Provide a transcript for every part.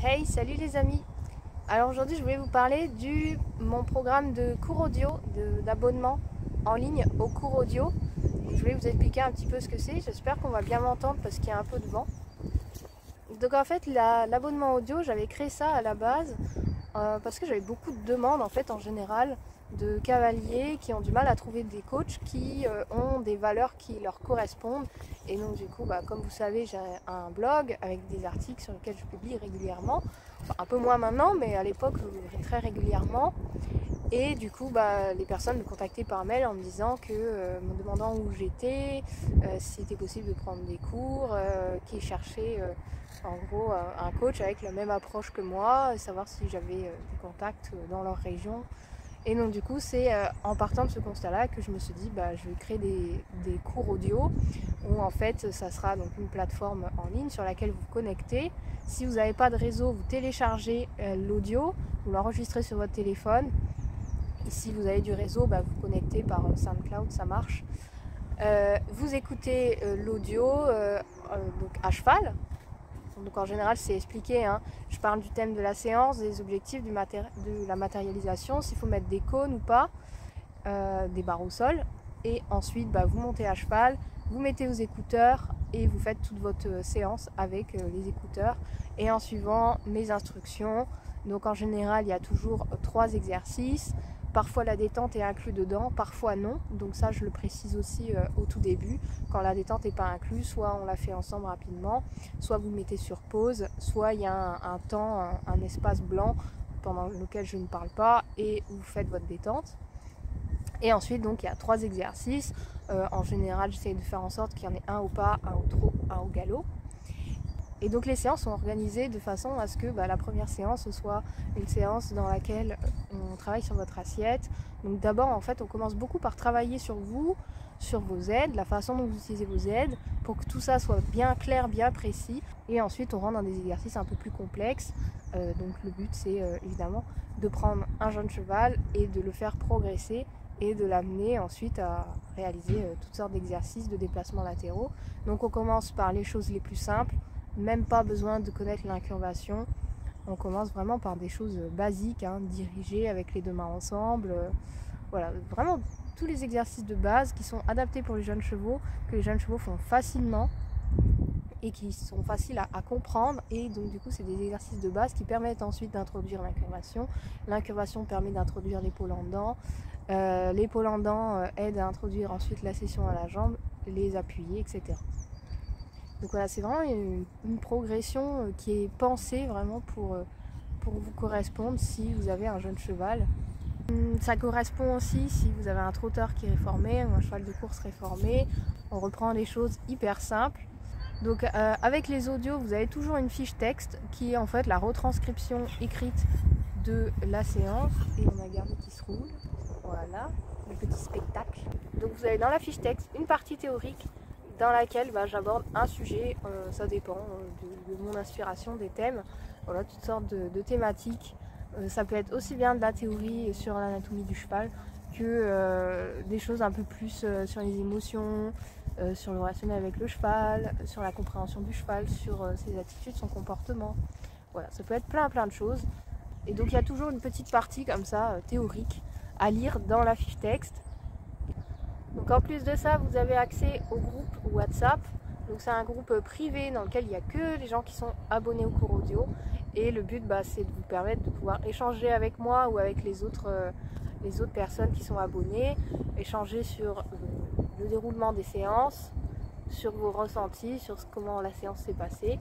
Hey, salut les amis! Alors aujourd'hui je voulais vous parler mon programme de cours audio, d'abonnement en ligne au cours audio. Je voulais vous expliquer un petit peu ce que c'est, j'espère qu'on va bien m'entendre parce qu'il y a un peu de vent. Donc en fait l'abonnement audio, j'avais créé ça à la base parce que j'avais beaucoup de demandes en fait en général de cavaliers qui ont du mal à trouver des coachs qui ont des valeurs qui leur correspondent. Et donc du coup, comme vous savez, j'ai un blog avec des articles sur lesquels je publie régulièrement. Enfin, un peu moins maintenant, mais à l'époque très régulièrement. Et du coup, les personnes me contactaient par mail en me disant me demandant où j'étais, si c'était possible de prendre des cours, qui cherchaient en gros un coach avec la même approche que moi, savoir si j'avais des contacts dans leur région. Et donc du coup c'est en partant de ce constat là que je me suis dit je vais créer des cours audio où en fait ça sera donc une plateforme en ligne sur laquelle vous vous connectez. Si vous n'avez pas de réseau, vous téléchargez l'audio, vous l'enregistrez sur votre téléphone. Et si vous avez du réseau, vous vous connectez par SoundCloud, ça marche. Vous écoutez l'audio donc à cheval. Donc en général c'est expliqué, hein. Je parle du thème de la séance, des objectifs, de la matérialisation, s'il faut mettre des cônes ou pas, des barres au sol. Et ensuite vous montez à cheval, vous mettez vos écouteurs et vous faites toute votre séance avec les écouteurs et en suivant mes instructions. Donc en général il y a toujours 3 exercices. Parfois la détente est inclue dedans, parfois non. Donc ça je le précise aussi au tout début. Quand la détente n'est pas inclue, soit on la fait ensemble rapidement, soit vous mettez sur pause, soit il y a un temps, un espace blanc pendant lequel je ne parle pas et vous faites votre détente. Et ensuite donc il y a 3 exercices. En général j'essaie de faire en sorte qu'il y en ait un au pas, un au trot, un au galop. Et donc les séances sont organisées de façon à ce que la première séance ce soit une séance dans laquelle on travaille sur votre assiette. Donc d'abord en fait on commence beaucoup par travailler sur vous, sur vos aides, la façon dont vous utilisez vos aides pour que tout ça soit bien clair, bien précis. Et ensuite on rentre dans des exercices un peu plus complexes. Donc le but c'est évidemment de prendre un jeune cheval et de le faire progresser et de l'amener ensuite à réaliser toutes sortes d'exercices de déplacements latéraux. Donc on commence par les choses les plus simples. Même pas besoin de connaître l'incurvation. On commence vraiment par des choses basiques, diriger avec les 2 mains ensemble. Voilà, vraiment tous les exercices de base qui sont adaptés pour les jeunes chevaux, que les jeunes chevaux font facilement et qui sont faciles à comprendre. Et donc du coup c'est des exercices de base qui permettent ensuite d'introduire l'incurvation. L'incurvation permet d'introduire l'épaule en dents. L'épaule en dents aide à introduire ensuite la session à la jambe, les appuyer, etc. Donc voilà, c'est vraiment une progression qui est pensée vraiment pour vous correspondre si vous avez un jeune cheval. Ça correspond aussi si vous avez un trotteur qui est réformé ou un cheval de course réformé. On reprend les choses hyper simples. Donc avec les audios, vous avez toujours une fiche texte qui est en fait la retranscription écrite de la séance. Et on a gardé qui se roule. Voilà, le petit spectacle. Donc vous avez dans la fiche texte une partie théorique dans laquelle j'aborde un sujet, ça dépend de mon inspiration, des thèmes, voilà, toutes sortes de thématiques. Ça peut être aussi bien de la théorie sur l'anatomie du cheval que des choses un peu plus sur les émotions, sur le relationnel avec le cheval, sur la compréhension du cheval, sur ses attitudes, son comportement. Voilà, ça peut être plein de choses. Et donc il y a toujours une petite partie comme ça, théorique, à lire dans la fiche texte. Donc en plus de ça, vous avez accès au groupe WhatsApp. Donc c'est un groupe privé dans lequel il n'y a que les gens qui sont abonnés au cours audio. Et le but c'est de vous permettre de pouvoir échanger avec moi ou avec les autres personnes qui sont abonnées. Échanger sur le déroulement des séances, sur vos ressentis, sur comment la séance s'est passée.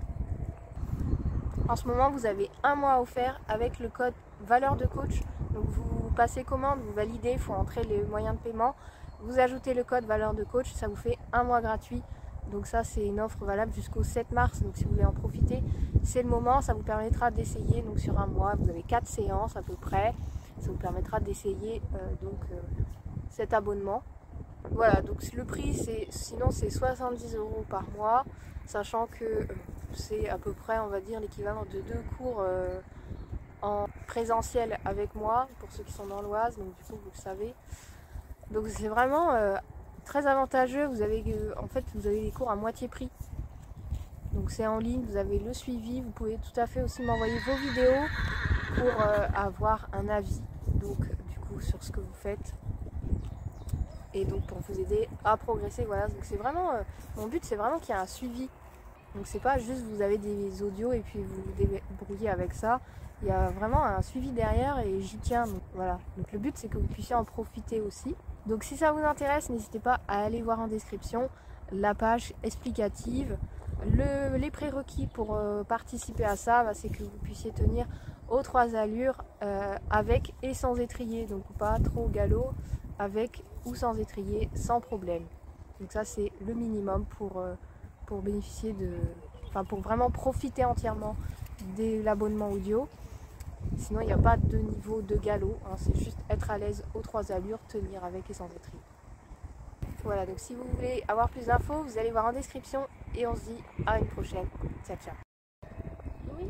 En ce moment vous avez 1 mois offert avec le code valeur de coach. Donc vous passez commande, vous validez, il faut entrer les moyens de paiement. Vous ajoutez le code valeur de coach, ça vous fait 1 mois gratuit. Donc ça c'est une offre valable jusqu'au 7 mars. Donc si vous voulez en profiter, c'est le moment. Ça vous permettra d'essayer donc sur 1 mois. Vous avez 4 séances à peu près. Ça vous permettra d'essayer cet abonnement. Voilà, donc le prix sinon c'est 70 € par mois. Sachant que c'est à peu près on va dire l'équivalent de 2 cours en présentiel avec moi pour ceux qui sont dans l'Oise. Donc du coup vous le savez. Donc c'est vraiment très avantageux, vous avez des cours à moitié prix. Donc c'est en ligne, vous avez le suivi, vous pouvez tout à fait aussi m'envoyer vos vidéos pour avoir un avis donc du coup sur ce que vous faites et donc pour vous aider à progresser. Voilà, donc c'est vraiment mon but, c'est vraiment qu'il y ait un suivi. Donc c'est pas juste vous avez des audios et puis vous vous débrouillez avec ça. Il y a vraiment un suivi derrière et j'y tiens. Donc voilà. Donc le but c'est que vous puissiez en profiter aussi. Donc si ça vous intéresse, n'hésitez pas à aller voir en description la page explicative. Les prérequis pour participer à ça, c'est que vous puissiez tenir aux 3 allures avec et sans étrier. Donc pas trop galop, avec ou sans étrier, sans problème. Donc ça c'est le minimum pour bénéficier de... Enfin pour vraiment profiter entièrement de l'abonnement audio. Sinon il n'y a pas de niveau de galop, hein, c'est juste être à l'aise aux 3 allures, tenir avec et sans étrier. Voilà, donc si vous voulez avoir plus d'infos, vous allez voir en description et on se dit à une prochaine. Ciao ciao. Oui.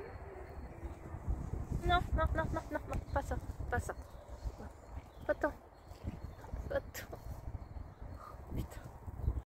Non, pas ça, pas ça. Pas tant.